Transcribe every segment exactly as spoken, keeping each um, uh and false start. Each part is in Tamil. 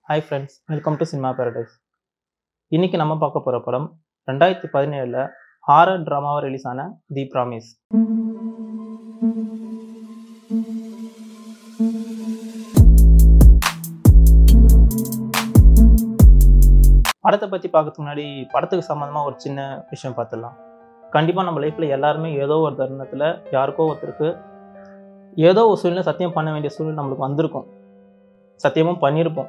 Hi friends, welcome to Cinema Paradise. இன்னைக்கு நம்ம பார்க்க போற படம் ரெண்டாயிரத்து பதினேழு ல ஹாரர் டிராமாவா ரிலீஸ் ஆன தி ப்ராமிஸ். படத்தை பத்தி பார்க்கறதுக்கு முன்னாடி படத்துக்கு சம்பந்தமா ஒரு சின்ன விஷயம் பார்த்துடலாம். கண்டிப்பா நம்ம லைஃப்ல எல்லாருமே ஏதோ ஒரு தருணத்துல யாருக்கோ ஒருத்தருக்கு ஏதோ ஒரு சூழ்நிலை சத்தியம் பண்ண வேண்டிய சூழ்நிலை நம்மளுக்கு வந்திருக்கும், சத்தியமும் பண்ணியிருப்போம்.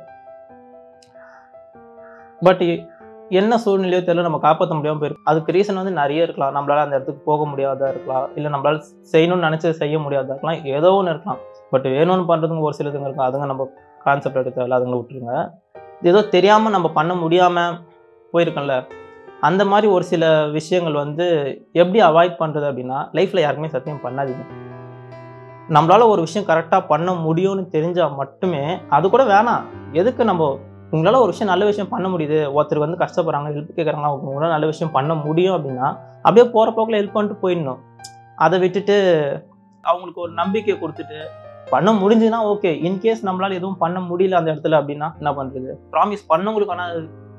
பட் என்ன சூழ்நிலையோ தெரியல, நம்ம காப்பாற்ற முடியாமல் போயிருக்கும். அதுக்கு ரீசன் வந்து நிறைய இருக்கலாம். நம்மளால அந்த இடத்துக்கு போக முடியாதா இருக்கலாம், இல்லை நம்மளால செய்யணும்னு நினச்சது செய்ய முடியாதா இருக்கலாம், ஏதோ ஒன்று இருக்கலாம். பட் வேணும்னு பண்ணுறதுங்க ஒரு சிலதுங்க இருக்கும், அதுங்க நம்ம கான்செப்ட் எடுத்தால அதுங்களை விட்டுருங்க. ஏதோ தெரியாமல் நம்ம பண்ண முடியாமல் போயிருக்கோம்ல, அந்த மாதிரி ஒரு சில விஷயங்கள் வந்து எப்படி அவாய்ட் பண்ணுறது அப்படின்னா, லைஃப்பில் யாருக்குமே சத்தியம் பண்ணாதீங்க. நம்மளால ஒரு விஷயம் கரெக்டாக பண்ண முடியும்னு தெரிஞ்சால் மட்டுமே அது கூட வேணாம். எதுக்கு நம்ம உங்களால் ஒரு விஷயம் நல்ல விஷயம் பண்ண முடியுது, ஒருத்தர் வந்து கஷ்டப்படுறாங்க, ஹெல்ப் கேட்குறாங்க, உங்களால் நல்ல விஷயம் பண்ண முடியும் அப்படின்னா அப்படியே போகிற போக்கில் ஹெல்ப் பண்ணிட்டு போயிடணும். அதை விட்டுட்டு அவங்களுக்கு ஒரு நம்பிக்கையை கொடுத்துட்டு பண்ண முடிஞ்சுன்னா ஓகே, இன்கேஸ் நம்மளால் எதுவும் பண்ண முடியல அந்த இடத்துல அப்படின்னா என்ன பண்ணுறது? ப்ராமிஸ் பண்ணவங்களுக்கான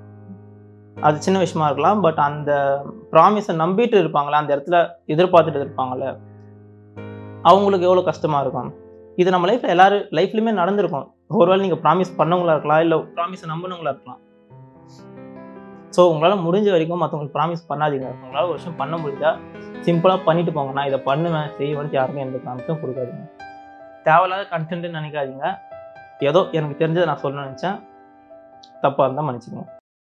அது சின்ன விஷயமா இருக்கலாம். பட் அந்த ப்ராமிஸை நம்பிட்டு இருப்பாங்களே, அந்த இடத்துல எதிர்பார்த்துட்டு இருப்பாங்கள்ல, அவங்களுக்கு எவ்வளோ கஷ்டமாக இருக்கும். இது நம்ம லைஃப்பில் எல்லாரும் லைஃப்லையுமே நடந்திருக்கும். ஒருவேளை நீங்கள் ப்ராமிஸ் பண்ணவங்களா இருக்கலாம், இல்லை ப்ராமிஸை நம்பினவங்களா இருக்கலாம். ஸோ உங்களால் முடிஞ்ச வரைக்கும் மற்றவங்களுக்கு ப்ராமிஸ் பண்ணாதீங்க. உங்களால் ஒரு விஷயம் பண்ண முடிஞ்சா சிம்பிளாக பண்ணிட்டு போங்க. நான் இதை பண்ணுவேன் செய்வேன்ட்டு யாருமே எந்த ப்ராமிஸும் கொடுக்காதீங்க. தேவையில்லாத கண்டென்ட்னு நினைக்காதீங்க. ஏதோ எனக்கு தெரிஞ்சதை நான் சொல்ல நினச்சேன், தப்பாக இருந்தால் மன்னிச்சுக்கோங்க.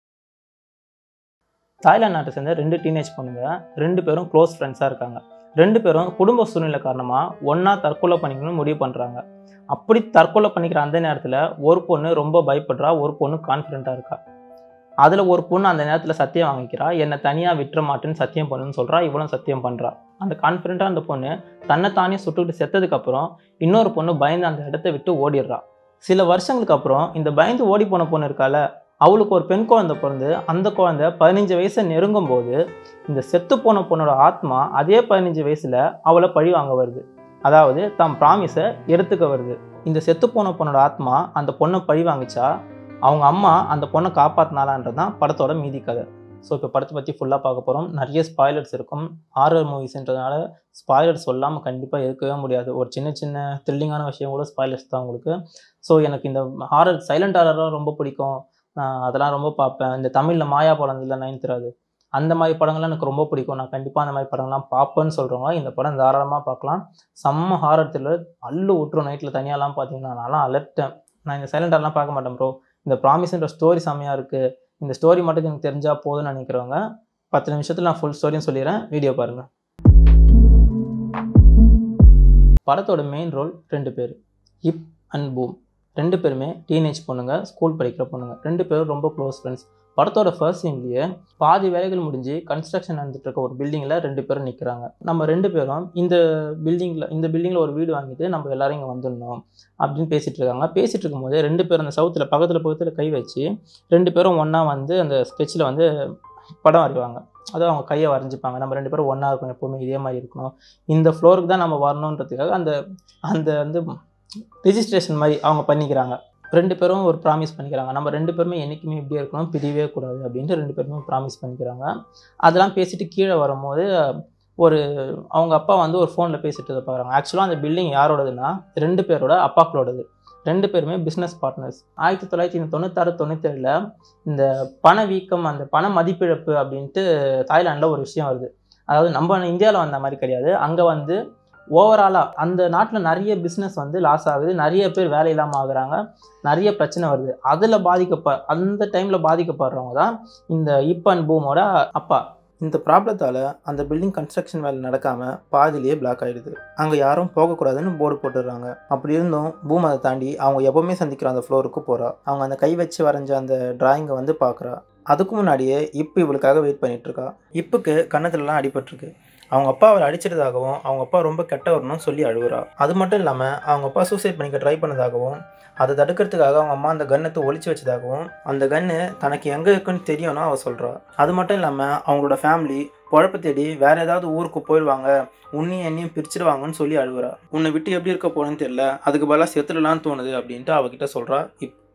தாய்லாந்து நாட்டை சேர்ந்த ரெண்டு டீனேஜ் பொண்ணுங்க, ரெண்டு பேரும் க்ளோஸ் ஃப்ரெண்ட்ஸாக இருக்காங்க. ரெண்டு பேரும் குடும்ப சூழ்நிலை காரணமாக ஒன்றா தற்கொலை பண்ணிக்கணும்னு முடிவு பண்ணுறாங்க. அப்படி தற்கொலை பண்ணிக்கிற அந்த நேரத்தில் ஒரு பொண்ணு ரொம்ப பயப்படுறா, ஒரு பொண்ணு கான்ஃபிடென்ட்டாக இருக்கா. அதில் ஒரு பொண்ணு அந்த நேரத்தில் சத்தியம் வாங்கிக்கிறா, என்னை தனியாக விட்டுற மாட்டேன்னு சத்தியம் பண்ணுன்னு சொல்கிறா. இவளும் சத்தியம் பண்ணுறா. அந்த கான்ஃபிடென்ட்டாக அந்த பொண்ணு தன்னைத்தானே சுட்டுக்கிட்டு செத்ததுக்கப்புறம் இன்னொரு பொண்ணு பயந்து அந்த இடத்த விட்டு ஓடிடுறா. சில வருஷங்களுக்கு அப்புறம் இந்த பயந்து ஓடி போன பொண்ணு இருக்கால, அவளுக்கு ஒரு பெண் குழந்தை பிறந்து அந்த குழந்தை பதினஞ்சு வயசை நெருங்கும் போது இந்த செத்து போன பொண்ணோட ஆத்மா அதே பதினஞ்சு வயசுல அவளை பழி வாங்க வருது. அதாவது தம் ப்ராமிஸை எடுத்துக்க வருது. இந்த செத்து போன பொண்ணோட ஆத்மா அந்த பொண்ணை பழி வாங்கிச்சா அவங்க அம்மா அந்த பொண்ணை காப்பாற்றினாலான்றது தான் படத்தோட மீதி கதை. ஸோ இப்போ படத்தை பற்றி ஃபுல்லாக பார்க்க போகிறோம். நிறைய ஸ்பாய்லர்ஸ் இருக்கும். ஹாரர் மூவிஸ்ன்றதுனால ஸ்பாய்லர்ஸ் சொல்லாமல் கண்டிப்பாக இருக்கவே முடியாது. ஒரு சின்ன சின்ன த்ரில்லிங்கான விஷயம் கூட ஸ்பாய்லர்ஸ் தான் உங்களுக்கு. ஸோ எனக்கு இந்த ஹாரர் சைலண்ட் ஹாரர்லாம் ரொம்ப பிடிக்கும், அதெல்லாம் ரொம்ப பார்ப்பேன். இந்த தமிழில் மாயா படம் இல்லை நயன்தாராது, அந்த மாதிரி படங்கள்லாம் எனக்கு ரொம்ப பிடிக்கும். நான் கண்டிப்பாக அந்த மாதிரி படங்கள்லாம் பார்ப்பேன்னு சொல்கிறவங்க இந்த படம் தாராளமாக பார்க்கலாம். செம்ம ஹாரர் த்ரில்லர், அள்ளு விட்டுரும். நைட்டில் தனியாலாம் பார்த்தீங்கன்னா நான்லாம் அலர்ட்டேன். நான் இந்த சைலண்ட் ஹாரர்லாம் பார்க்க மாட்டேன் ப்ரோ, இந்த ப்ராமிஸ்ன்ற ஸ்டோரி செம்மையாக இருக்குது, இந்த ஸ்டோரி மட்டும் எனக்கு தெரிஞ்சால் போதும்னு நினைக்கிறவங்க பத்து நிமிஷத்தில் நான் ஃபுல் ஸ்டோரியும் சொல்லிடுறேன், வீடியோ பாருங்கள். படத்தோட மெயின் ரோல் ரெண்டு பேர், இப் அண்ட் பூம். ரெண்டு பேருமே டீனேஜ் பொண்ணுங்க, ஸ்கூல் படிக்கிற பொண்ணுங்க. ரெண்டு பேரும் ரொம்ப க்ளோஸ் ஃப்ரெண்ட்ஸ். படத்தோட ஃபர்ஸ்ட் சீன்லேயே பாதி வேலைகள் முடிஞ்சு கன்ஸ்ட்ரக்ஷன் நடந்துட்டு இருக்க ஒரு பில்டிங்கில் ரெண்டு பேரும் நிற்கிறாங்க. நம்ம ரெண்டு பேரும் இந்த பில்டிங்கில் இந்த பில்டிங்கில் ஒரு வீடு வாங்கிட்டு நம்ம எல்லாரும் இங்கே வந்துடணும் அப்படின்னு பேசிகிட்டு இருக்காங்க. பேசிகிட்டு இருக்கும்போது ரெண்டு பேரும் அந்த சவுத்தில் பக்கத்தில் பக்கத்தில் கை வச்சு ரெண்டு பேரும் ஒன்றா வந்து அந்த ஸ்கெட்சில் வந்து படம் வரைவாங்க. அதுவும் அவங்க கையை வரைஞ்சிப்பாங்க. நம்ம ரெண்டு பேரும் ஒன்றா இருக்கணும், எப்போவுமே இதே மாதிரி இருக்கணும், இந்த ஃப்ளோருக்கு தான் நம்ம வரணுன்றதுக்காக அந்த அந்த வந்து ரிஜிஸ்ட்ரேஷன் மாதிரி அவங்க பண்ணிக்கிறாங்க. ரெண்டு பேரும் ஒரு ப்ராமிஸ் பண்ணிக்கிறாங்க, நம்ம ரெண்டு பேருமே என்றைக்குமே இப்படியே இருக்கணும், பிரியவே கூடாது அப்படின்ட்டு ரெண்டு பேருமே ப்ராமிஸ் பண்ணிக்கிறாங்க. அதெல்லாம் பேசிட்டு கீழே வரும்போது ஒரு அவங்க அப்பா வந்து ஒரு ஃபோனில் பேசிட்டு இதை பார்க்குறாங்க. ஆக்சுவலாக அந்த பில்டிங் யாரோடதுன்னா ரெண்டு பேரோட அப்பாக்களோடது. ரெண்டு பேருமே பிஸ்னஸ் பார்ட்னர்ஸ். ஆயிரத்தி தொள்ளாயிரத்தி தொண்ணூத்தாறு தொண்ணூத்தேழில் இந்த பண வீக்கம், அந்த பண மதிப்பிழப்பு அப்படின்ட்டு தாய்லாண்டில் ஒரு விஷயம் வருது. அதாவது நம்ம இந்தியாவில் வந்த மாதிரி கிடையாது. அங்கே வந்து ஓவராலாக அந்த நாட்டில் நிறைய பிஸ்னஸ் வந்து லாஸ் ஆகுது, நிறைய பேர் வேலை இல்லாமல் ஆகுறாங்க, நிறைய பிரச்சனை வருது. அதில் பாதிக்கப்ப அந்த டைமில் பாதிக்கப்படுறவங்க தான் இந்த இப் அண்ட் பூமோட அப்பா. இந்த ப்ராப்ளத்தால் அந்த பில்டிங் கன்ஸ்ட்ரக்ஷன் வேலை நடக்காமல் பாதிலேயே பிளாக் ஆகிடுது. அங்கே யாரும் போகக்கூடாதுன்னு போர்டு போட்டுடுறாங்க. அப்படி இருந்தும் பூம் அதை தாண்டி அவங்க எப்போவுமே சந்திக்கிற அந்த ஃப்ளோருக்கு போகிறா. அவங்க அந்த கை வச்சு வரைஞ்ச அந்த டிராயிங்கை வந்து பார்க்குறா. அதுக்கு முன்னாடியே இப்போ இவளுக்காக வெயிட் பண்ணிகிட்ருக்கா. இப்புக்கு கன்னத்துலலாம் அடிபட்டிருக்கு. அவங்க அப்பா அவரை அடிச்சிட்டதாகவும் அவங்க அப்பா ரொம்ப கெட்டவரணும்னு சொல்லி அழுகுறா. அது மட்டும் இல்லாமல் அவங்க அப்பா சூசைட் பண்ணிக்க ட்ரை பண்ணதாகவும் அதை தடுக்கிறதுக்காக அவங்க அம்மா அந்த கன்னத்தை ஒழிச்சு வச்சதாகவும் அந்த கன்று தனக்கு எங்கே இருக்குன்னு தெரியும்னு அவள் சொல்கிறா. அது மட்டும் இல்லாமல் அவங்களோட ஃபேமிலி குழப்ப தேடி வேறு ஏதாவது ஊருக்கு போயிடுவாங்க, உன்னையும் என்னையும் பிரிச்சிடுவாங்கன்னு சொல்லி அழுகுறா. உன்னை விட்டு எப்படி இருக்க போகணுன்னு தெரியல, அதுக்கு பதிலாக செத்துடலான்னு தோணுது அப்படின்ட்டு அவகிட்ட சொல்கிறா. இப்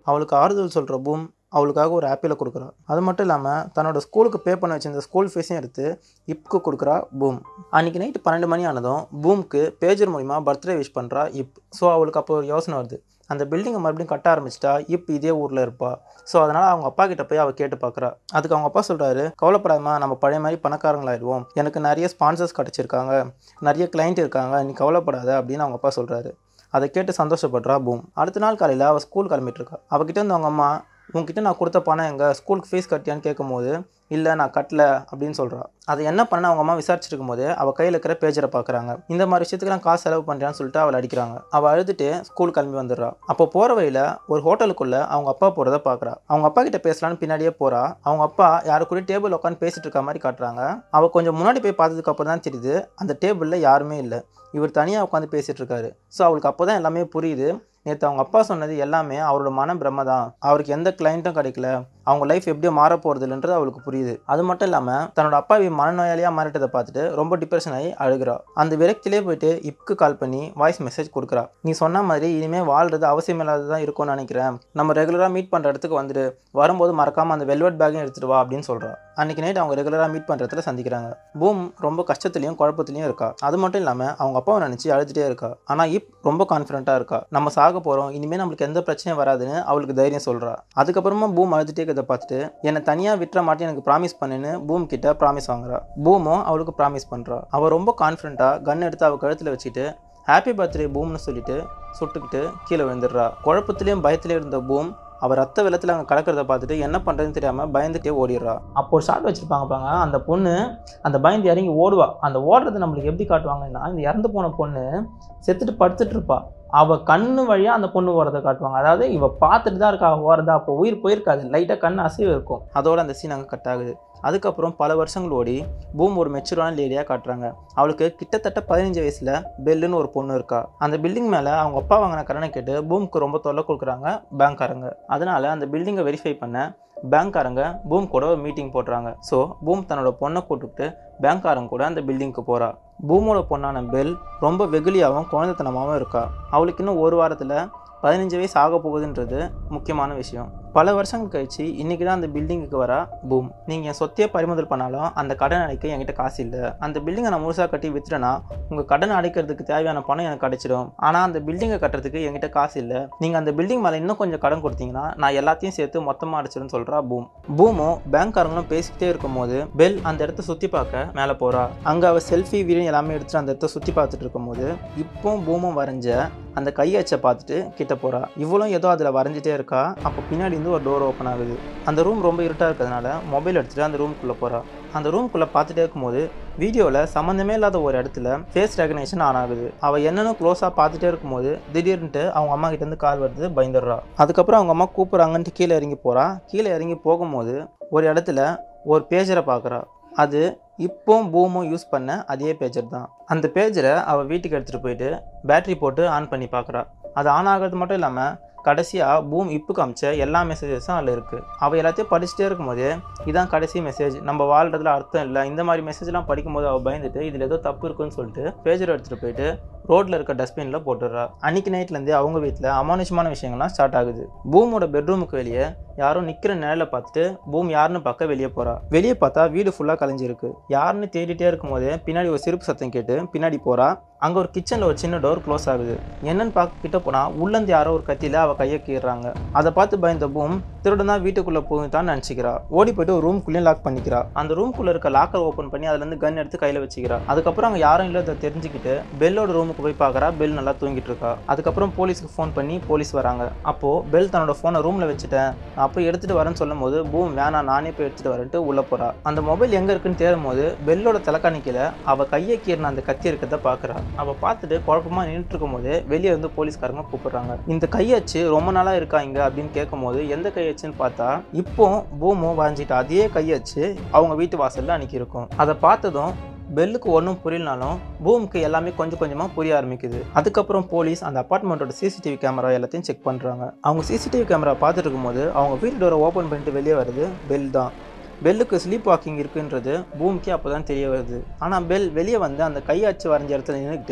அவளுக்கு ஆறுதல் சொல்கிற பூம் அவளுக்காக ஒரு ஆப்பிளை கொடுக்குறா. அது மட்டும் இல்லாமல் தன்னோட ஸ்கூலுக்கு பே பண்ண வச்சிருந்த ஸ்கூல் ஃபீஸையும் எடுத்து இப்க்கு கொடுக்குறா பூம். அன்றைக்கி நைட்டு பன்னெண்டு மணி ஆனதும் பூம்க்கு பேஜர் மூலிமா பர்த்டே விஷ் பண்ணுறா இப். ஸோ அவளுக்கு அப்போ ஒரு யோசனை வருது, அந்த பில்டிங்கை மறுபடியும் கட்ட ஆரம்பிச்சிட்டா இப் இதே ஊரில் இருப்பா. ஸோ அதனால் அவங்க அப்பா கிட்ட போய் அவள் கேட்டு பார்க்குறா. அதுக்கு அவங்க அப்பா சொல்கிறாரு, கவலைப்படாமா, நம்ம பழைய மாதிரி பணக்காரங்களாயிடுவோம், எனக்கு நிறைய ஸ்பான்சர்ஸ் கிடச்சிருக்காங்க, நிறைய கிளைண்ட் இருக்காங்க, நீ கவலைப்படாத அப்படின்னு அவங்க அப்பா சொல்கிறாரு. அதை கேட்டு சந்தோஷப்படுறா பூம். அடுத்த நாள் காலையில் அவள் ஸ்கூல் கிளம்பிட்டு இருக்கா. அவகிட்ட இருந்து அவங்க அம்மா, உங்ககிட்ட நான் கொடுத்த பணம் எங்கள் ஸ்கூலுக்கு ஃபீஸ் கட்டியான்னு கேட்கும்போது, இல்லை நான் கட்டல அப்படின்னு சொல்கிறா. அதை என்ன பண்ண அவங்க அம்மா விசாரிச்சிருக்கும் போது அவள் கையில் இருக்கிற பேஜரை பார்க்குறாங்க. இந்த மாதிரி விஷயத்துக்குலாம் காசு செலவு பண்ணுறான்னு சொல்லிட்டு அவளை அடிக்கிறாங்க. அவள் அழுதுட்டு ஸ்கூல் கிளம்பி வந்துடுறா. அப்போ போகிற வழியில் ஒரு ஹோட்டலுக்குள்ளே அவங்க அப்பா போகிறத பார்க்குறா. அவங்க அப்பா கிட்ட பேசலான்னு பின்னாடியே போகிறா. அவங்க அப்பா யாரு கூட டேபிள் உட்காந்து பேசிட்டு இருக்க மாதிரி காட்டுறாங்க. அவள் கொஞ்சம் முன்னாடி போய் பார்த்ததுக்கு அப்புறம் தான் தெரியுது அந்த டேபிளில் யாருமே இல்லை, இவர் தனியாக உட்காந்து பேசிகிட்டு இருக்காரு. ஸோ அவளுக்கு அப்போ தான் எல்லாமே புரியுது, நேற்று அவங்க அப்பா சொன்னது எல்லாமே அவரோட மன பிரம்ம தான், அவருக்கு எந்த கிளைண்ட்டும் கிடைக்கல, அவங்க லைஃப் எப்படியோ மாற போகிறது இல்லைன்றது அவளுக்கு புரியுது. அது மட்டும் இல்லாமல் தன்னோட அப்பாவை மனநோயாளியாக மாறிட்டதை பார்த்துட்டு ரொம்ப டிப்ரெஷன் ஆகி அழுகிறா. அந்த விரக்திலே போயிட்டு இப்க்கு கால் பண்ணி வாய்ஸ் மெசேஜ் கொடுக்குறா. நீ சொன்ன மாதிரி இனிமேல் வாழ்றது அவசியம் இல்லாததான் இருக்கும்னு நினைக்கிறேன், நம்ம ரெகுலராக மீட் பண்ணுற இடத்துக்கு வந்துட்டு வரும்போது மறக்காமல் அந்த வெல்வெட் பேக்கையும் எடுத்துகிட்டு வா அப்படின்னு சொல்கிறா. அன்றைக்கி நைட் அவங்க ரெகுலராக மீட் பண்ணுற இடத்துல சந்திக்கிறாங்க. பூம் ரொம்ப கஷ்டத்துலையும் குழப்பத்துலையும் இருக்கா. அது மட்டும் இல்லாமல் அவங்க அப்பாவை நினச்சி அழுதுகிட்டே இருக்கா. ஆனால் இப் ரொம்ப கான்ஃபிடென்ட்டாக இருக்கா. நம்ம சாக போகிறோம், இனிமேல் நம்மளுக்கு எந்த பிரச்சனையும் வராதுன்னு அவளுக்கு தைரியம் சொல்கிறா. அதுக்கப்புறமா பூம் அழுதுகிட்டே இருக்கிறத பார்த்துட்டு என்னை தனியாக விட்டுற மாட்டேன், எனக்கு ப்ராமிஸ் பண்ணுன்னு பூம் கிட்ட ப்ராமிஸ் வாங்குறா. பூமும் அவளுக்கு ப்ராமிஸ் பண்ணுறா. அவள் ரொம்ப கான்ஃபிடென்ட்டாக கன் எடுத்து அவள் கழுத்தில் வச்சுட்டு ஹாப்பி பர்த்டே பூம்னு சொல்லிட்டு சுட்டுக்கிட்டு கீழே விழுந்துடுறா. குழப்பத்திலையும் பயத்திலே இருந்த பூம் அவர் ரத்த வெள்ளத்தில் அங்கே கலக்கிறத பார்த்துட்டு என்ன பண்ணுறதுன்னு தெரியாமல் பயந்துகிட்டே ஓடிடுறா. அப்போ ஒரு ஷாட் வச்சுருப்பாங்க பாங்க, அந்த பொண்ணு அந்த பயந்து இறங்கி ஓடுவா. அந்த ஓடுறது நம்மளுக்கு எப்படி காட்டுவாங்கன்னா, இந்த இறந்து போன பொண்ணு செத்துட்டு படுத்துட்டு இருப்பா, அவள் கண்ணு வழியாக அந்த பொண்ணு ஓடுறதை காட்டுவாங்க. அதாவது இவள் பார்த்துட்டு தான் இருக்கா ஓடுறதா, அப்போ உயிர் போயிருக்காது, லைட்டாக கண் அசைவு இருக்கும். அதோட அந்த சீன் அங்கே கட் ஆகுது. அதுக்கப்புறம் பல வருஷங்கள் ஓடி பூம் ஒரு மெச்சூரான லேடியாக காட்டுறாங்க. அவளுக்கு கிட்டத்தட்ட பதினஞ்சு வயசில் பெல்லுன்னு ஒரு பொண்ணு இருக்கா. அந்த பில்டிங் மேலே அவங்க அப்பா வாங்கின கடனை கேட்டு பூமுக்கு ரொம்ப தொல்லை கொடுக்குறாங்க பேங்க்காரங்க. அதனால அந்த பில்டிங்கை வெரிஃபை பண்ண பேங்க்காரங்க பூம் கூட ஒரு மீட்டிங் போடுறாங்க. ஸோ பூம் தன்னோட பொண்ணை கூப்பிட்டு பேங்க்காரங்க கூட அந்த பில்டிங்க்கு போகிறா. பூமோட பொண்ணான பெல் ரொம்ப வெகுலியாகவும் குழந்தைத்தனமாகவும் இருக்கா. அவளுக்கு இன்னும் ஒரு வாரத்தில் பதினஞ்சு வயசு ஆக போகுதுன்றது முக்கியமான விஷயம். பல வருஷங்கள் கழிச்சு இன்றைக்கி தான் அந்த பில்டிங்குக்கு வரா பூம். நீங்கள் என் சொத்தையே பறிமுதல் பண்ணாலும் அந்த கடன் அடைக்க என்கிட்ட காசு இல்லை, அந்த பில்டிங்கை நான் முழுசாக கட்டி விற்றுட்டேன்னா உங்கள் கடன் அடைக்கிறதுக்கு தேவையான பணம் எனக்கு கிடைச்சிடும், ஆனால் அந்த பில்டிங்கை கட்டுறதுக்கு என்கிட்ட காசு இல்லை, நீங்கள் அந்த பில்டிங் மேலே இன்னும் கொஞ்சம் கடன் கொடுத்தீங்கன்னா நான் எல்லாத்தையும் சேர்த்து மொத்தமாக அடைச்சிடுன்னு சொல்கிறா பூம். பூமும் பேங்க்காரங்களும் பேசிக்கிட்டே இருக்கும் போது பெல் அந்த இடத்த சுற்றி பார்க்க மேலே போகிறா. அங்கே அவள் செல்ஃபி வீடியோ எல்லாமே எடுத்துட்டு அந்த இடத்த சுற்றி பார்த்துட்டு இருக்கும் போது இப்போ பூமும் வரைஞ்ச அந்த கையச்சை பார்த்துட்டு கிட்ட போகிறா. இவளும் ஏதோ அதில் வரைஞ்சிட்டே இருக்கா. அப்போ பின்னாடி ஒரு டோர் ஓப்பன் ஆகுது. அந்த ரூம் ரொம்ப இருட்டாக இருக்கிறதுனால மொபைல் எடுத்துகிட்டு அந்த ரூம்குள்ளே போகிறா. அந்த ரூம்குள்ளே பார்த்துட்டே இருக்கும்போது வீடியோவில் சம்மந்தமே இல்லாத ஒரு இடத்துல ஃபேஸ் ரெகக்னேஷன் ஆன் ஆகுது. அவள் என்னென்னு க்ளோஸாக பார்த்துட்டே இருக்கும்போது திடீர்னுட்டு அவங்க அம்மா கிட்டேருந்து கால் வருது, பயந்துடுறா. அதுக்கப்புறம் அவங்க அம்மா கூப்பிட்றாங்கன்ட்டு கீழே இறங்கி போகிறா. கீழே இறங்கி போகும்போது ஒரு இடத்துல ஒரு பேஜரை பார்க்குறா. அது இப்போ பூமும் யூஸ் பண்ண அதே பேஜர் தான். அந்த பேஜரை அவள் வீட்டுக்கு எடுத்துகிட்டு போயிட்டு பேட்டரி போட்டு ஆன் பண்ணி பார்க்குறா. அது ஆன் ஆகிறது மட்டும் இல்லாமல் கடைசியாக பூம் இப்போ காமிச்ச எல்லா மெசேஜஸும் அதில் இருக்குது. அவள் எல்லாத்தையும் படிச்சுட்டே இருக்கும்போது இதான் கடைசி மெசேஜ், நம்ம வாழ்கிறதுல அர்த்தம் இல்லை, இந்த மாதிரி மெசேஜ்லாம் படிக்கும்போது அவள் பயந்துட்டு இதில் ஏதோ தப்பு இருக்குன்னு சொல்லிட்டு பேஜரை எடுத்துகிட்டு போயிட்டு ரோட்டில் இருக்க டஸ்ட்பினில் போட்டுடுறா. அன்றைக்கி நைட்லேருந்தே அவங்க வீட்டில் அமானுஷமான விஷயங்கள்லாம் ஸ்டார்ட் ஆகுது. பூமோட பெட்ரூமுக்கு வெளியே யாரோ நிற்கிற நிழலை பார்த்துட்டு பூம் யாருன்னு பார்க்க வெளியே போகிறா. வெளியே பார்த்தா வீடு ஃபுல்லாக கலைஞ்சிருக்கு. யாருன்னு தேடிட்டே இருக்கும்போது பின்னாடி ஒரு சிரிப்பு சத்தம் கேட்டு பின்னாடி போகிறா. அங்கே ஒரு கிச்சனில் ஒரு சின்ன டோர் க்ளோஸ் ஆகுது. என்னன்னு பார்க்க கிட்ட போனால் உள்ளேருந்து யாரோ ஒரு கத்தியில் அவள் கையை கீறாங்க. அதை பார்த்து பயந்த பூம் திருடன் தான் வீட்டுக்குள்ளே போயிட்டான்னு நினச்சிக்கிறா. ஓடி போய்ட்டு ஒரு ரூம்குள்ளேயும் லாக் பண்ணிக்கிறா. அந்த ரூம்குள்ளே இருக்க லாக்கர் ஓப்பன் பண்ணி அதுலேருந்து கன் எடுத்து கையில் வச்சுக்கிறா. அதுக்கப்புறம் அங்கே யாரும் இல்லை அதை தெரிஞ்சுக்கிட்டு பெல்லோட ரூமுக்கு போய் பார்க்குறா. பெல் நல்லா தூங்கிட்டு இருக்கா. அதுக்கப்புறம் போலீஸுக்கு ஃபோன் பண்ணி போலீஸ் வராங்க. அப்போது பெல் தன்னோட ஃபோனை ரூமில் வச்சுட்டேன், நான் போய் எடுத்துகிட்டு வரேன்னு சொல்லும் போது பூம் வேணாம் நானே போய் எடுத்துகிட்டு வரேன்ட்டு உள்ளே போகிறா. அந்த மொபைல் எங்கே இருக்குன்னு தேடும் போது பெல்லோட தலைக்காணிக்கையில் அவள் கையை கீறின அந்த கத்தி இருக்கிறத பார்க்குறா. அவள் பார்த்துட்டு குழப்பமாக நின்றுட்டு இருக்கும் போது வெளியே வந்து போலீஸ்காரங்க கூப்பிடுறாங்க. இந்த கையச்சு ரொம்ப நாளாக இருக்கா இங்கே அப்படின்னு கேட்கும் போது எந்த கையச்சுன்னு பார்த்தா இப்போ பூமும் வரைஞ்சிட்டு அதே கையச்சு அவங்க வீட்டு வாசலில் அன்றைக்கி இருக்கும். அதை பார்த்ததும் பெல்லுக்கு ஒன்றும் புரியலனாலும் பூமுக்கு எல்லாமே கொஞ்சம் கொஞ்சமாக புரிய ஆரம்பிக்குது. அதுக்கப்புறம் போலீஸ் அந்த அப்பார்ட்மெண்ட்டோட சிசிடிவி கேமரா எல்லாத்தையும் செக் பண்ணுறாங்க. அவங்க சிசிடிவி கேமரா பார்த்துட்டு இருக்கும்போது அவங்க வீட்டு டோரை ஓப்பன் பண்ணிட்டு வெளியே வருது பெல் தான். பெல்லுக்கு ஸ்லீப் வாக்கிங் இருக்குன்றது பூமுக்கே அப்போ தான் தெரிய வருது. ஆனால் பெல் வெளியே வந்து அந்த கையாச்சு வரைஞ்ச இடத்துல நின்றுக்கிட்டு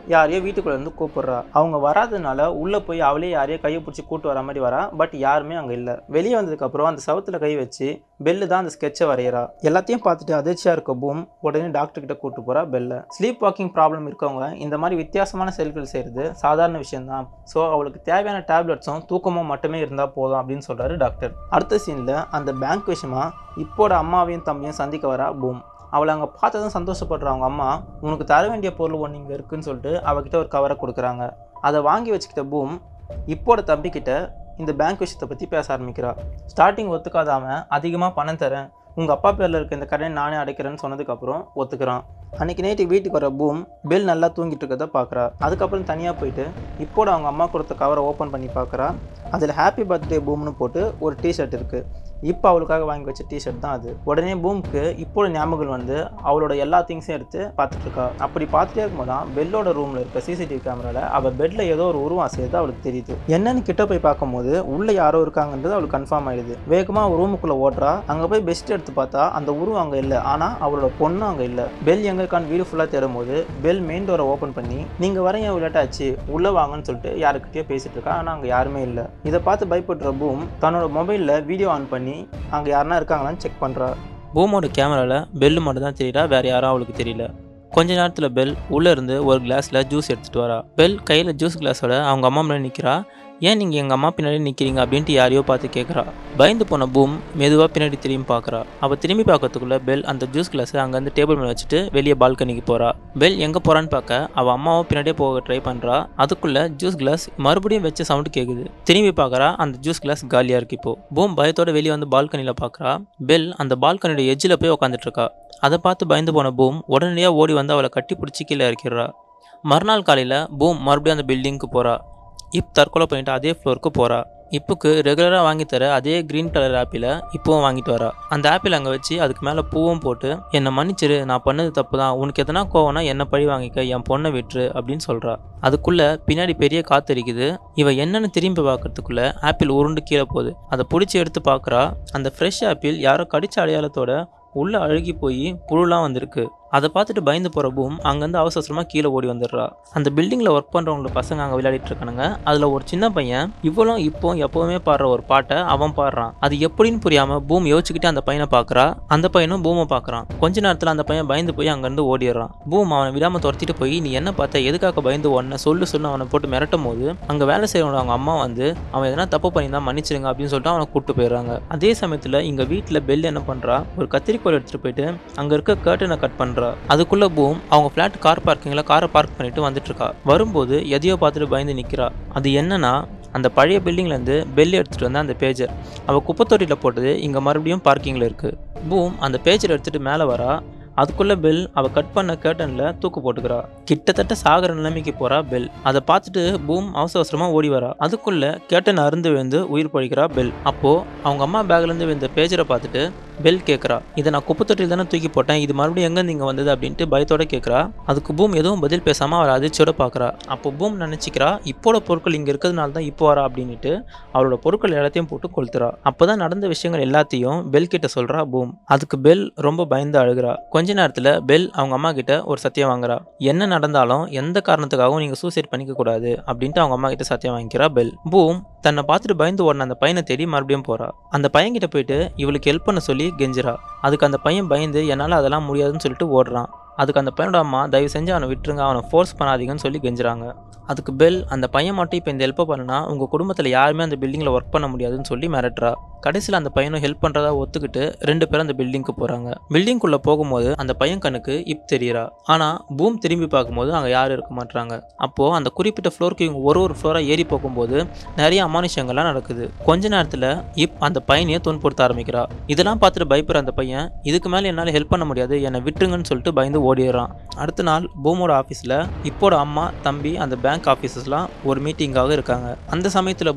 யாரையோ வீட்டுக்குள்ள இருந்து கூப்பிடுறா. அவங்க வராதனால உள்ள போய் அவளே யாரையோ கையை பிடிச்சி கூட்டு வர மாதிரி வரா. பட் யாருமே அங்க இல்ல. வெளியே வந்ததுக்கு அப்புறம் அந்த சவத்துல கை வச்சு பெல்லு தான் அந்த ஸ்கெட்சை வரையறா. எல்லாத்தையும் பார்த்துட்டு அதிர்ச்சியா இருக்க பூம் உடனே டாக்டர் கிட்ட கூட்டு போறா பெல்ல. ஸ்லீப் வாக்கிங் ப்ராப்ளம் இருக்கவங்க இந்த மாதிரி வித்தியாசமான செயல்கள் செய்யறது சாதாரண விஷயம் தான். ஸோ அவளுக்கு தேவையான டேப்லெட்ஸும் தூக்கமும் மட்டுமே இருந்தா போதும் அப்படின்னு சொல்றாரு டாக்டர். அடுத்த சீன்ல அந்த பேங்க் விஷயமா இப்போட அம்மாவையும் தம்பியும் சந்திக்க வரா பூம். அவளை அங்கே பார்த்ததும் சந்தோஷப்படுற அவங்க அம்மா உனக்கு தர வேண்டிய பொருள் ஒன்று இங்கே இருக்குன்னு சொல்லிட்டு அவகிட்ட ஒரு கவரை கொடுக்குறாங்க. அதை வாங்கி வச்சுக்கிட்ட பூம் இப்போட தம்பிக்கிட்ட இந்த பேங்க் விஷயத்தை பற்றி பேச ஆரம்பிக்கிறா. ஸ்டார்டிங் ஒத்துக்காதாம அதிகமாக பணம் தரேன், உங்கள் அப்பா பேரில் இருக்க இந்த கடையை நானே அடைக்கிறேன்னு சொன்னதுக்கப்புறம் ஒத்துக்கிறான். அன்றைக்கி நைட்டு வீட்டுக்கு வர பூம் பெல் நல்லா தூங்கிட்டு இருக்கிறத பார்க்குறா. அதுக்கப்புறம் தனியாக போயிட்டு இப்போட அவங்க அம்மா கொடுத்த கவரை ஓப்பன் பண்ணி பார்க்குறா. அதில் ஹாப்பி பர்த்டே பூம்னு போட்டு ஒரு டிஷர்ட் இருக்குது. இப்போ அவளுக்காக வாங்கி வச்ச டிஷர்ட் தான் அது. உடனே பூமுக்கு இப்போட ஞாபகம் வந்து அவளோட எல்லா திங்ஸையும் எடுத்து பார்த்துட்டு இருக்கா. அப்படி பார்த்துட்டே இருக்கும்போது தான் பெல்லோட ரூமில் இருக்க சிசிடிவி கேமராவில் அவள் பெட்டில் ஏதோ ஒரு உருவம் செய்யுது அவளுக்கு தெரியுது. என்னன்னு கிட்ட போய் பார்க்கும்போது உள்ள யாரோ இருக்காங்கன்றது அவளுக்கு கன்ஃபார்ம் ஆயிடுது. வேகமாக அவள் ரூமுக்குள்ளே ஓடுறா. அங்கே போய் பெஸ்ட் எடுத்து பார்த்தா அந்த உருவம் அங்கே இல்லை. ஆனால் அவளோட பொண்ணும் அங்கே இல்லை. பெல் எங்கே இருக்கான்னு வீடு ஃபுல்லாக தேடும் போது பெல் மெயின் டோரை ஓப்பன் பண்ணி நீங்கள் வர ஏன் லேட்டாச்சு உள்ளே வாங்கன்னு சொல்லிட்டு யாருக்கிட்டே பேசிட்டு இருக்கா. ஆனால் அங்கே யாருமே இல்லை. இதை பார்த்து பயப்படுற பூம் தன்னோட மொபைலில் வீடியோ ஆன் பண்ணி அங்கே யாருன்னா இருக்காங்களான்னு செக் பண்ணுறா. பூமோட கேமராவில் பெல்லு மட்டும் தான் தெரியுறா, வேறு யாரும் அவளுக்கு தெரியல. கொஞ்ச நேரத்தில் பெல் உள்ளே இருந்து ஒரு கிளாஸில் ஜூஸ் எடுத்துகிட்டு வரா. பெல் கையில் ஜூஸ் கிளாஸோட அவங்க அம்மா மேலே நிற்கிறா. ஏன் நீங்கள் எங்கள் அம்மா பின்னாடி நிற்கிறீங்க அப்படின்ட்டு யாரையோ பார்த்து கேட்குறா. பயந்து போன பூம் மெதுவாக பின்னாடி திரும்பி பார்க்குறா. அவள் திரும்பி பார்க்கறதுக்குள்ளே பெல் அந்த ஜூஸ் கிளாஸை அங்கேருந்து டேபிள் மேலே வச்சுட்டு வெளியே பால்கனிக்கு போகிறா. பெல் எங்கே போகிறான்னு பார்க்க அவள் அம்மாவும் பின்னாடியே போக ட்ரை பண்ணுறா. அதுக்குள்ளே ஜூஸ் கிளாஸ் மறுபடியும் வச்ச சவுண்டு கேட்குது. திரும்பி பார்க்குறா. அந்த ஜூஸ் கிளாஸ் காலியாக இருக்கு. இப்போ பூம் பயத்தோட வெளியே வந்து பால்கனியில் பார்க்குறா. பெல் அந்த பால்கனியோட எஜ்ஜில் போய் உட்காந்துட்டு இருக்கா. அதை பார்த்து பயந்து போன பூம் உடனடியாக ஓடி வந்து அவளை கட்டி பிடிச்சி கீழே இறக்கிடுறா. மறுநாள் காலையில் பூம் மறுபடியும் அந்த பில்டிங்க்கு போகிறா. இப் தற்கொலை பண்ணிட்டு அதே ஃப்ளோருக்கு போகிறா. இப்புக்கு ரெகுலராக வாங்கி தர அதே க்ரீன் கலர் ஆப்பிளை இப்போவும் வாங்கிட்டு வரா. அந்த ஆப்பிள் அங்கே வச்சு அதுக்கு மேலே பூவும் போட்டு என்னை மன்னிச்சிரு, நான் பண்ணது தப்பு தான், உனக்கு எதனா கோவம்னா என்னை பழி வாங்கிக்க, என் பொண்ணை விட்டுரு அப்படின்னு சொல்கிறா. அதுக்குள்ளே பின்னாடி பெரிய காற்று அடிக்குது. இவ என்னன்னு திரும்பி பார்க்கறதுக்குள்ளே ஆப்பிள் உருண்டு கீழே போகுது. அதை பிடிச்சி எடுத்து பார்க்குறா. அந்த ஃப்ரெஷ் ஆப்பிள் யாரோ கடிச்ச அடையாளத்தோட உள்ளே அழுகி போய் புழுலாம் வந்திருக்கு. அதை பார்த்துட்டு பயந்து போகிற பூம் அங்கேருந்து அவசர அவசரமாக கீழே ஓடி வந்துடுறா. அந்த பில்டிங்கில் ஒர்க் பண்ணுறவங்களோட பசங்க அங்கே விளையாடிட்டு இருக்கானுங்க. அதில் ஒரு சின்ன பையன் இவ்வளோ இப்போ எப்போவுமே பாடுற ஒரு பாட்டை அவன் பாடுறான். அது எப்படின்னு புரியாமல் பூம் யோசிச்சுக்கிட்டு அந்த பையனை பார்க்குறா. அந்த பையனும் பூமை பார்க்குறான். கொஞ்ச நேரத்தில் அந்த பையன் பயந்து போய் அங்கேருந்து ஓடிடுறான். பூம் அவனை விடாமல் துரத்திட்டு போய் நீ என்ன பார்த்த, எதுக்காக பயந்து ஒன்ன சொல்லு சொல்லு அவனை போட்டு மிரட்டும் போது அங்கே வேலை செய்யறவங்க அவங்க அம்மா வந்து அவன் எதனா தப்பு பண்ணி தான் மன்னிச்சிருங்க அப்படின்னு சொல்லிட்டு அவனை கூப்பிட்டு போயிடுறாங்க. அதே சமயத்தில் இங்கே வீட்டில் பெல் என்ன பண்ணுறா, ஒரு கத்திரிக்கோல் எடுத்துகிட்டு போயிட்டு அங்கே இருக்க கர்ட்டனை கட் பண்ணுறா. அதுக்குள்ள பூம் அவங்க ஃபிளாட் கார் பார்க்கிங்ல காரை பார்க் பண்ணிட்டு வந்துட்டு இருக்கா. வரும்போது எதையோ பார்த்துட்டு பயந்து நிற்கிறா. அது என்னன்னா அந்த பழைய பில்டிங்லேருந்து பெல் எடுத்துகிட்டு வந்த அந்த பேஜர் அவள் குப்பைத்தொட்டியில் போட்டது இங்கே மறுபடியும் பார்க்கிங்கில் இருக்குது. பூம் அந்த பேஜர் எடுத்துகிட்டு மேலே வரா. அதுக்குள்ளே பெல் அவள் கட் பண்ண கேர்டனில் தூக்கு போட்டுக்கிறா. கிட்டத்தட்ட சாகர நிலைமைக்கு போகிறா பெல். அதை பார்த்துட்டு பூம் அவசர அவசரமாக ஓடி வரா. அதுக்குள்ளே கேர்டன் அருந்து விழுந்து உயிர் பழிக்கிறா பெல். அப்போது அவங்க அம்மா பேக்லேருந்து விழுந்த பேஜரை பார்த்துட்டு பெல் கேட்குறா, இதை நான் குப்பைத்தொட்டில் தானே தூக்கி போட்டேன், இது மறுபடியும் எங்கேருந்து இங்கே வந்தது அப்படின்ட்டு பயத்தோட கேட்குறா. அதுக்கு பூம் எதுவும் பதில் பேசாமல் அவளை அதிர்ச்சியோட பார்க்குறா. அப்போ பூம் நினச்சிக்கிறா இப்போட பொருட்கள் இங்கே இருக்கிறதுனால தான் இப்போ வரா அப்படின்ட்டு அவளோட பொருட்கள் எல்லாத்தையும் போட்டு கொளுத்துறா. அப்போ தான் நடந்த விஷயங்கள் எல்லாத்தையும் பெல் கிட்ட சொல்கிறா பூம். அதுக்கு பெல் ரொம்ப பயந்து அழுகிறா. கொஞ்ச நேரத்தில் பெல் அவங்க அம்மா கிட்ட ஒரு சத்தியம் வாங்குறா. என்ன நடந்தாலும் எந்த காரணத்துக்காகவும் நீங்கள் சூசைட் பண்ணிக்க கூடாது அப்படின்ட்டு அவங்க அம்மா கிட்ட சத்தியம் வாங்கிக்கிறா பெல். பூம் தன்னை பார்த்துட்டு பயந்து ஓடின அந்த பையனை தேடி மறுபடியும் போகிறா. அந்த பையன்கிட்ட போயிட்டு இவளுக்கு ஹெல்ப் பண்ண சொல்லி கெஞ்சிரா. அதுக்கு அந்த பையன் பயந்து என்னால் அதெல்லாம் முடியாதுன்னு சொல்லிட்டு ஓடுறான். அதுக்கு அந்த பையனோட அம்மா தயவு செஞ்சு அவனை விட்டுருங்க, அவனை ஃபோர்ஸ் பண்ணாதீங்கன்னு சொல்லி கெஞ்சுறாங்க. அதுக்கு பெல் அந்த பையன் மட்டும் இப்போ இந்த ஹெல்ப்பை பண்ணா உங்கள் குடும்பத்தில் யாருமே அந்த பில்டிங்கில் ஒர்க் பண்ண முடியாதுன்னு சொல்லி மிரட்டுறா. கடைசியில் அந்த பையனும் ஹெல்ப் பண்ணுறதா ஒத்துக்கிட்டு ரெண்டு பேரும் அந்த பில்டிங்க்கு போகிறாங்க. பில்டிங்குள்ளே போகும்போது அந்த பையன் கண்ணுக்கு இப் தெரியறா. ஆனால் பூம் திரும்பி பார்க்கும்போது அங்கே யாரும் இருக்க மாட்டாங்க. அப்போது அந்த குறிப்பிட்ட ஃப்ளோருக்கு இவங்க ஒரு ஒரு ஃப்ளோராக ஏறி போகும்போது நிறைய அமானுஷங்கள்லாம் நடக்குது. கொஞ்ச நேரத்தில் இப் அந்த பையனையே துன்புறுத்த ஆரம்பிக்கிறா. இதெல்லாம் பார்த்துட்டு பயப்படுற அந்த பையன் இதுக்கு மேலே என்னால் ஹெல்ப் பண்ண முடியாது, என்னை விட்டுருங்கன்னு சொல்லிட்டு பயந்து ஓடிடுறான். அடுத்த நாள் பூமோட ஆஃபீஸில் இப்போட அம்மா தம்பி அந்த பேங்க் ஆஃபீஸஸ்லாம் ஒரு மீட்டிங்காக இருக்காங்க. அந்த சமயத்தில் பூம்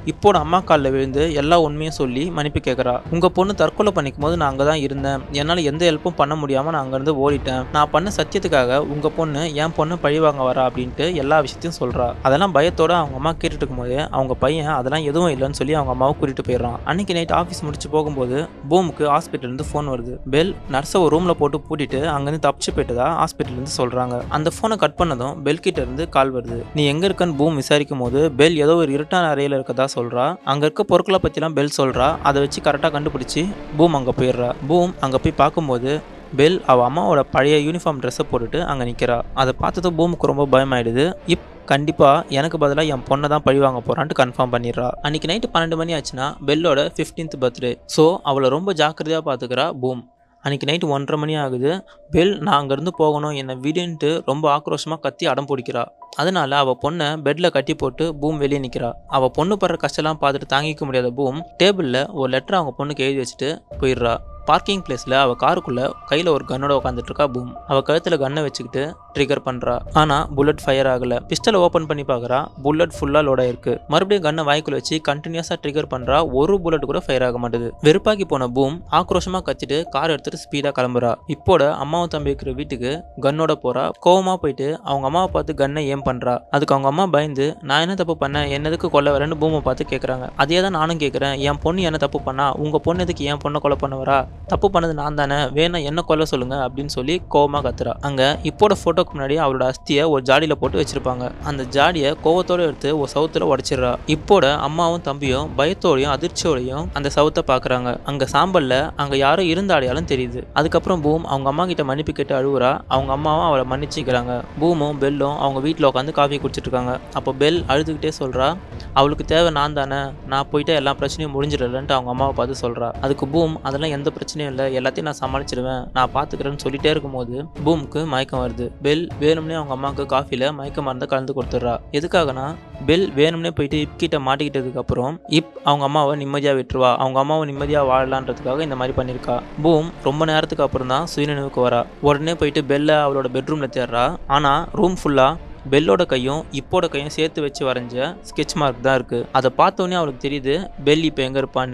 இப்போட அம்மா காலில் விழுந்து எல்லா உண்மையும் சொல்லி மன்னிப்பு கேட்குறா. உங்கள் பொண்ணு தற்கொலை பண்ணிக்கும் போது நான் அங்கே தான் இருந்தேன், என்னால் எந்த ஹெல்ப்பும் பண்ண முடியாமல் நான் அங்கேருந்து ஓடிட்டேன், நான் பண்ண சத்தியத்துக்காக உங்கள் பொண்ணு என் பொண்ணு பழிவாங்க வரா அப்படின்ட்டு எல்லா விஷயத்தையும் சொல்கிறா. அதெல்லாம் பயத்தோடு அவங்க அம்மா கேட்டுட்டு இருக்கும்போது அவங்க பையன் அதெல்லாம் எதுவும் இல்லைன்னு சொல்லி அவங்க அம்மாவை கூட்டிகிட்டு போயிடுறான். அன்றைக்கி நைட் ஆஃபீஸ் முடிச்சு போகும்போது பூமுக்கு ஹாஸ்பிட்டல்லேருந்து ஃபோன் வருது. பெல் நர்ஸை ஒரு ரூமில் போட்டு பூட்டிட்டு அங்கேருந்து தப்பிச்சு போயிட்டதா ஹாஸ்பிட்டல்லேருந்து சொல்கிறாங்க. அந்த ஃபோனை கட் பண்ணதும் பெல் கிட்ட இருந்து கால் வருது. நீ எங்கே இருக்கன்னு பூம் விசாரிக்கும் போது பெல் ஏதோ ஒரு இருட்டான அறையில் இருக்கதா சொல்கிறா. அங்கே இருக்க பொருட்களை பற்றிலாம் பெல் சொல்கிறா. அதை வச்சு கரெக்டாக கண்டுபிடிச்சி பூம் அங்கே போயிடுறா. பூம் அங்கே போய் பார்க்கும்போது பெல் அவள் அம்மாவோட பழைய யூனிஃபார்ம் ட்ரெஸ்ஸை போட்டுட்டு அங்கே நிற்கிறா. அதை பார்த்ததும் பூமுக்கு ரொம்ப பயமாயிடுது. இப் கண்டிப்பாக எனக்கு பதிலாக என் பொண்ணை தான் பழி வாங்க போகிறான்ட்டு கன்ஃபார்ம் பண்ணிடுறா. அன்றைக்கி நைட்டு பன்னெண்டு மணி ஆச்சுன்னா பெல்லோட ஃபிஃப்டீன்த் பர்த்டே. ஸோ அவளை ரொம்ப ஜாக்கிரதையாக பார்த்துக்கிறா பூம். அன்றைக்கி நைட்டு ஒன்றரை மணி ஆகுது. பெல் நான் அங்கேருந்து போகணும் என்னை விடுன்ட்டு ரொம்ப ஆக்ரோஷமாக கத்தி அடம் பிடிக்கிறா. அதனால அவள் பொண்ணை பெட்டில் கட்டி போட்டு பூம் வெளியே நிற்கிறா. அவள் பொண்ணு படுற கஷ்டம்லாம் பார்த்துட்டு தாங்கிக்க முடியாத பூம் டேபிளில் ஒரு லெட்டர் அவங்க பொண்ணுக்கு எழுதி வச்சுட்டு போயிடுறா. பார்க்கிங் பிளேஸில் அவள் காருக்குள்ளே கையில் ஒரு கன்னோட உட்காந்துட்டு இருக்கா பூம். அவள் கழுத்தில் கன்னை வச்சுக்கிட்டு ட்ரிகர் பண்ணுறா. ஆனால் புல்லட் ஃபயர் ஆகலை. பிஸ்டலை ஓப்பன் பண்ணி பார்க்குறா. புல்லட் ஃபுல்லாக லோட் ஆயிருக்கு. மறுபடியும் கன்னை வாய்க்குள்ள வச்சு கண்டினியூஸாக ட்ரிகர் பண்ணுறா. ஒரு புல்லட் கூட ஃபயர் ஆக மாட்டுது. வெறுப்பாக்கி போன பூம் ஆக்ரோஷமாக கத்திட்டு கார் எடுத்துட்டு ஸ்பீடாக கிளம்புறா. இப்போட அம்மாவும் தம்பி இருக்கிற வீட்டுக்கு கன்னோட போகிறா. கோவமாக போயிட்டு அவங்க அம்மாவை பார்த்து கன்னை ஏம் பண்ணுறா. அதுக்கு அவங்க அம்மா பயந்து நான் என்ன தப்பு பண்ணேன், என்னதுக்கு கொல்ல வரேன்னு பூமை பார்த்து கேட்குறாங்க. அதே தான் நானும் கேட்குறேன். என் பொண்ணு என்ன தப்பு பண்ணா, உங்கள் பொண்ணு எதுக்கு என் பொண்ணை கொலை பண்ண வரா, தப்பு பண்ணது நான் தானே, வேணா என்ன கொல்ல சொல்லுங்க அப்படின்னு சொல்லி கோவமாக கத்துறா. அங்கே இப்போட ஃபோட்டோக்கு முன்னாடி அவளோட அஸ்தியை ஒரு ஜாடியில் போட்டு வச்சிருப்பாங்க. அந்த ஜாடியை கோவத்தோடு எடுத்து ஒரு சவுத்தில் உடைச்சிடுறா. இப்போட அம்மாவும் தம்பியும் பயத்தோடையும் அதிர்ச்சியோடையும் அந்த சவுத்தை பார்க்குறாங்க. அங்கே சாம்பலில் அங்கே யாரும் இருந்த அடையாளம் தெரியுது. அதுக்கப்புறம் பூம் அவங்க அம்மா கிட்ட மன்னிப்பு கேட்டு அழுவுறா. அவங்க அம்மாவும் அவளை மன்னிச்சுக்கிறாங்க. பூமும் பெல்லும் அவங்க வீட்டில் உட்காந்து காஃபி குடிச்சிட்டு இருக்காங்க. அப்போ பெல் அழுதுகிட்டே சொல்கிறா, அவளுக்கு தேவை நான் தானே, நான் போயிட்டு எல்லா பிரச்சனையும் முடிஞ்சிடலன்ட்டு அவங்க அம்மாவை பார்த்து சொல்கிறா. அதுக்கு பூம் அதெல்லாம் எந்த பிரச்சனையும் இல்லை, எல்லாத்தையும் நான் சமாளிச்சிடுவேன், நான் பார்த்துக்கிறேன்னு சொல்லிட்டே இருக்கும்போது பூமுக்கு மயக்கம் வருது. பெல் வேணும்னே அவங்க அம்மாவுக்கு காஃபியில் மயக்க மருந்தை கலந்து கொடுத்துட்றா. எதுக்காகனா பெல் வேணும்னே போயிட்டு இப் கிட்ட மாட்டிக்கிட்டதுக்கு அப்புறம் இப் அவங்க அம்மாவை நிம்மதியாக விட்டுருவா. அவங்க அம்மாவை நிம்மதியாக வாழலான்றதுக்காக இந்த மாதிரி பண்ணியிருக்கா. பூம் ரொம்ப நேரத்துக்கு அப்புறம் தான் சுயநினைவுக்கு வரா. உடனே போயிட்டு பெல்லை அவளோட பெட்ரூமில் தேடுறா. ஆனால் ரூம் ஃபுல்லாக பெல்லோட கையும் இப்போட கையும் சேர்த்து வச்சு வரைஞ்ச ஸ்கெட்ச் மார்க் தான் இருக்குது. அதை பார்த்தோன்னே அவளுக்கு தெரியுது பெல் இப்போ எங்கே இருப்பான்னு.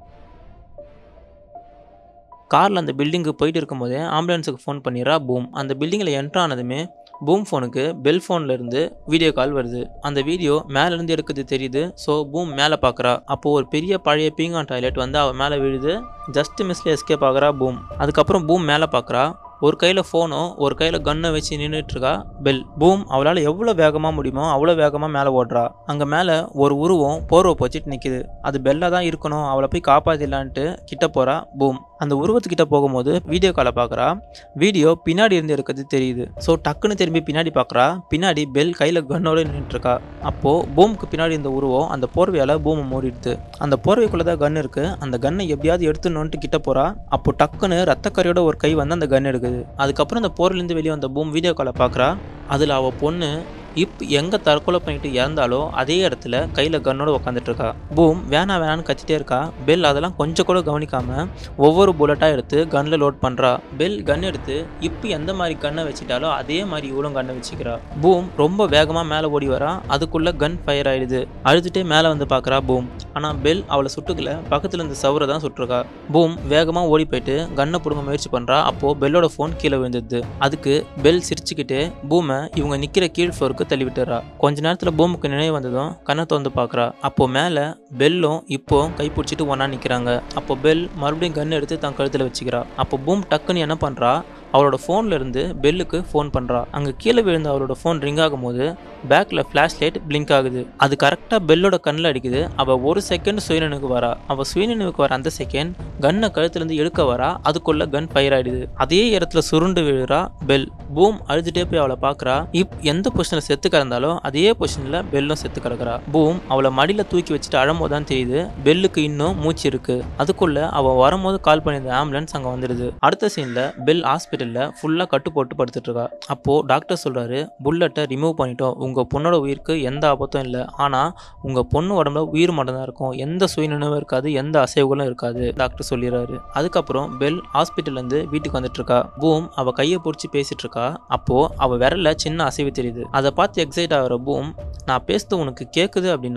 காரில் அந்த பில்டிங்கு போயிட்டு இருக்கும்போதே ஆம்புலன்ஸுக்கு ஃபோன் பண்ணிடுறா பூம். அந்த பில்டிங்கில் என்ட்ரு ஆனதுமே பூம் ஃபோனுக்கு பெல் ஃபோன்லேருந்து வீடியோ கால் வருது. அந்த வீடியோ மேலேருந்து எடுக்கிறது தெரியுது. ஸோ பூம் மேலே பார்க்குறா. அப்போது ஒரு பெரிய பழைய பீங்கான் டாய்லெட் வந்து அவள் மேலே விழுது. ஜஸ்ட் மிஸ்ல எஸ்கேப் ஆகிறா பூம். அதுக்கப்புறம் பூம் மேலே பார்க்குறா. ஒரு கையில் ஃபோனும் ஒரு கையில் கன்னை வச்சு நின்றுட்டுருக்கா பெல். பூம் அவளால் எவ்வளோ வேகமாக முடியுமோ அவ்வளோ வேகமாக மேலே ஓடுறா. அங்கே மேலே ஒரு உருவம் போர்வை போச்சுட்டு நிற்கிது. அது பெல்லாக தான் இருக்கணும், அவளை போய் காப்பாற்றிடலான்ட்டு கிட்ட போகிறா பூம். அந்த உருவத்துக்கிட்ட போகும்போது வீடியோ காலை பார்க்குறா. வீடியோ பின்னாடி இருந்து இருக்கிறது தெரியுது. ஸோ டக்குன்னு திரும்பி பின்னாடி பார்க்குறா. பின்னாடி பெல் கையில் கன்னோடு நின்றுட்டுருக்கா. அப்போது பூமுக்கு பின்னாடி இந்த உருவம் அந்த போர்வையால் பூமை மூடிடுது. அந்த போர்வைக்குள்ளே தான் கன் இருக்குது. அந்த கன்னை எப்படியாவது எடுத்துணுன்ட்டு கிட்ட போகிறா. அப்போ டக்குன்னு ரத்தக்கரையோட ஒரு கை வந்து அந்த கன் எடுக்குது. அதுக்கப்புறம் அந்த போர்லேருந்து வெளியே வந்த பூம் வீடியோ காலை பார்க்குறா. அதில் அவள் பொண்ணு இப் எங்கே தற்கொலை பண்ணிட்டு இறந்தாலோ அதே இடத்துல கையில் கன்னோட உட்காந்துட்டு இருக்கா. பூம் வேணா வேணான்னு கத்திட்டே இருக்கா. பெல் அதெல்லாம் கொஞ்சம் கூட கவனிக்காம ஒவ்வொரு புல்லட்டாக எடுத்து கன்னில் லோட் பண்ணுறா. பெல் கன் எடுத்து இப்போ எந்த மாதிரி கன்னை வச்சுட்டாலோ அதே மாதிரி இவளும் கன்னை வச்சுக்கிறா. பூம் ரொம்ப வேகமாக மேலே ஓடி வரா. அதுக்குள்ளே கன் ஃபயர் ஆயிடுது. அழுதுகிட்டே மேலே வந்து பார்க்குறா பூம். ஆனால் பெல் அவளை சுட்டுக்கல, பக்கத்தில் இருந்த சவுரை தான் சுட்டுருக்கா. பூம் வேகமாக ஓடி போயிட்டு கன்னை பிடுங்க முயற்சி பண்ணுறா. அப்போது பெல்லோட ஃபோன் கீழே விழுந்துடுது. அதுக்கு பெல் சிரிச்சுக்கிட்டு பூமை இவங்க நிற்கிற கீழ் ஃப்ளோருக்கு தள்ளி விட்டுறா. கொஞ்ச நேரத்தில் பூமுக்கு நினைவு வந்ததும் கண்ணை திறந்து பார்க்குறா. அப்போ மேலே பெல்லும் இப்போ கைப்பிடிச்சிட்டு ஒன்றா நிற்கிறாங்க. அப்போ பெல் மறுபடியும் கன் எடுத்து தன் கழுத்தில் வச்சுக்கிறா. அப்போ பூம் டக்குன்னு என்ன பண்ணுறா, அவளோட ஃபோனில் இருந்து பெல்லுக்கு ஃபோன் பண்ணுறா. அங்கே கீழே விழுந்த அவளோட ஃபோன் ரிங் ஆகும்போது பேக்கில் ஃப்ளாஷ் லைட் பிளிங்க் ஆகுது. அது கரெக்டாக பெல்லோட கண்ணில் அடிக்குது. அவள் ஒரு செகண்ட் சுயநினைவுக்கு வரா. அவள் சுயநினைவுக்கு வர அந்த செகண்ட் கன்னை கழுத்துலேருந்து எடுக்க வரா. அதுக்குள்ளே கன் ஃபயர் ஆகிடுது. அதே இடத்துல சுருண்டு விழுறா பெல். பூம் அழுதுகிட்டே போய் அவளை பார்க்குறா. இப் எந்த பொசிஷனில் செத்து கிடந்தாலோ அதே பொசிஷனில் பெல்லும் செத்து கிடக்குறா. பூம் அவளை மடியில் தூக்கி வச்சுட்டு அழும்போது தான் தெரியுது பெல்லுக்கு இன்னும் மூச்சு இருக்குது. அதுக்குள்ளே அவள் வரும்போது கால் பண்ணியிருந்த ஆம்புலன்ஸ் அங்கே வந்துடுது. அடுத்த சீனில் பெல் ஹாஸ்பிட்டல் ஃபுல்லாக கட்டு போட்டு படுத்துட்டு இருக்கா. அப்போ டாக்டர் சொல்றாரு, புல்லட்டை ரிமூவ் பண்ணிட்டோம், உங்க பொண்ணோட உயிருக்கு எந்த ஆபத்தும் இல்லை, ஆனா உங்க பொண்ணு உடம்புல உயிர் மட்டும் தான் இருக்கும், எந்த சுயநினைவும் இருக்காது, எந்த அசைவுகளும் இருக்காது டாக்டர் சொல்லிடுறாரு. அதுக்கப்புறம் பெல் ஹாஸ்பிட்டல்ல இருந்து வீட்டுக்கு வந்துட்டு இருக்கா. பூம் அவ கையை பிடிச்சி பேசிட்டு இருக்கா. அப்போ அவ விரல்ல சின்ன அசைவு தெரியுது. அதை பார்த்து எக்ஸைட் ஆகிற பூம், நான் பேசுறது உனக்கு கேட்குது அப்படின்னா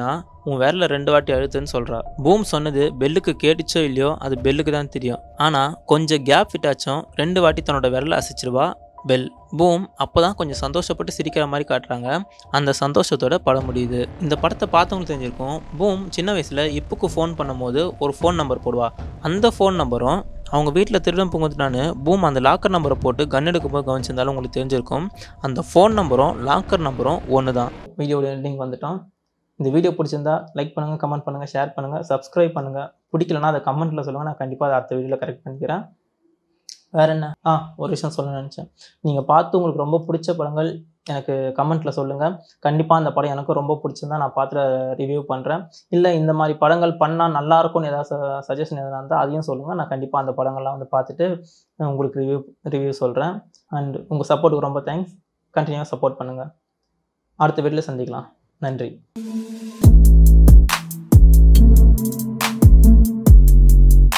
உன் விரல ரெண்டு வாட்டி அழுத்துன்னு சொல்கிறா. பூம் சொன்னது பெல்லுக்கு கேட்டுச்சோ இல்லையோ அது பெல்லுக்கு தான் தெரியும். ஆனால் கொஞ்சம் கேப் விட்டாச்சும் ரெண்டு வாட்டி தன்னோட விரலை அசைச்சிருவா பெல். பூம் அப்போ தான் கொஞ்சம் சந்தோஷப்பட்டு சிரிக்கிற மாதிரி காட்டுறாங்க. அந்த சந்தோஷத்தோட படம் முடியுது. இந்த படத்தை பார்த்தவங்களுக்கு தெரிஞ்சிருக்கும். பூம் சின்ன வயசில் இப்புக்கு ஃபோன் பண்ணும்போது ஒரு ஃபோன் நம்பர் போடுவா. அந்த ஃபோன் நம்பரும் அவங்க வீட்டில் திருடம் புகுந்துட்டான்னு பூம் அந்த லாக்கர் நம்பரை போட்டு கன் எடுக்கும்போது கவனிச்சிருந்தாலும் உங்களுக்கு தெரிஞ்சிருக்கும். அந்த ஃபோன் நம்பரும் லாக்கர் நம்பரும் ஒன்று தான். வீடியோட எண்டிங் வந்துட்டோம். இந்த வீடியோ பிடிச்சிருந்தா லைக் பண்ணுங்கள், கமெண்ட் பண்ணுங்கள், ஷேர் பண்ணுங்கள், சப்ஸ்கிரைப் பண்ணுங்கள். பிடிக்கலன்னா அதை கமெண்ட்டில் சொல்லுங்கள். நான் கண்டிப்பாக அதை அடுத்த வீடியோவில் கரெக்ட் பண்ணிக்கிறேன். வேறு என்ன ஆ ஒரு விஷயம் சொல்ல நினச்சேன். நீங்கள் பார்த்து உங்களுக்கு ரொம்ப பிடிச்ச படங்கள் எனக்கு கமெண்ட்டில் சொல்லுங்கள். கண்டிப்பாக அந்த படம் எனக்கும் ரொம்ப பிடிச்சிருந்தா நான் பார்த்து ரிவ்யூ பண்ணுறேன். இல்லை இந்த மாதிரி படங்கள் பண்ணால் நல்லாயிருக்கும்னு ஏதாவது சஜஷன் எதாவது இருந்தால் அதையும் சொல்லுங்கள். நான் கண்டிப்பாக அந்த படங்கள்லாம் வந்து பார்த்துட்டு உங்களுக்கு ரிவ்யூ ரிவ்யூ சொல்கிறேன். அண்ட் உங்கள் சப்போர்ட்டுக்கு ரொம்ப தேங்க்ஸ். கண்டினியூவாக சப்போர்ட் பண்ணுங்கள். அடுத்த வீடியோவில் சந்திக்கலாம். நன்றி.